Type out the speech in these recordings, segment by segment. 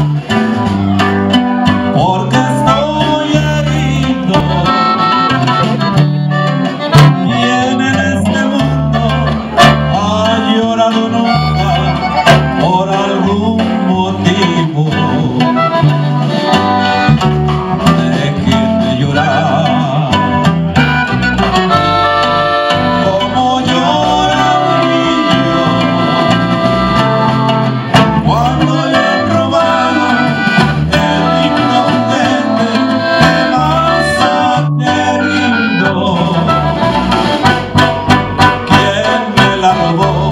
porque estoy herido y en este mundo ha llorado nunca por algún motivo. Déjenme llorar como llora un niño cuando le han robado el inocente que más ha querido. ¿Quién me la robó?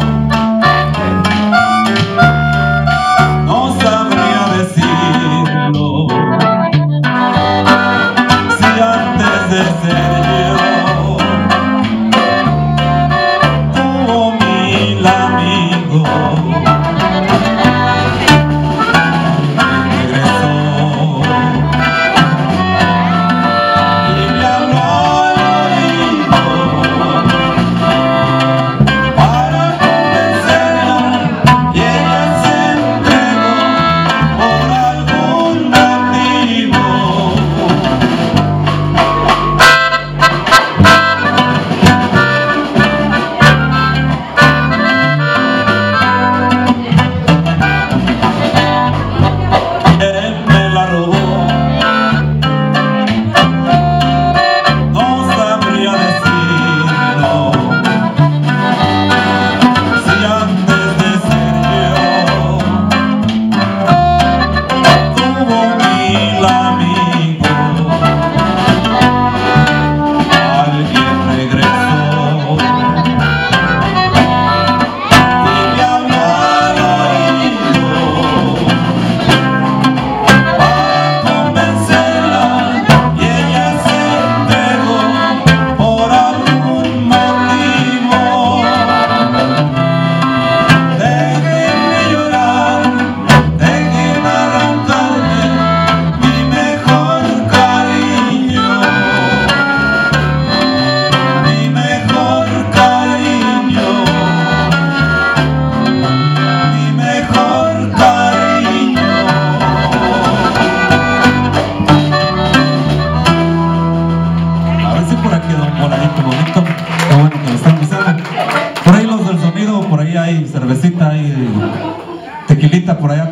No sabría decirlo. Si antes de ser yo tuvo mil amigos, regresó y me habló al oído para convencerla y ella se entregó por algún motivo. Él me la robó, no sabría decirlo. Si antes de ser yo tuvo mil amigos, alguien regresó y me habló al oído para convencerla y ella se entregó por algún motivo. Déjenme llorar, déjenme arrancarme mi mejor cariño, mi mejor cariño, mi mejor cariño. A ver si por aquí da un voladito bonito. Qué bueno que lo están usando. Por ahí los del sonido, por ahí hay cervecita, hay tequilita por allá.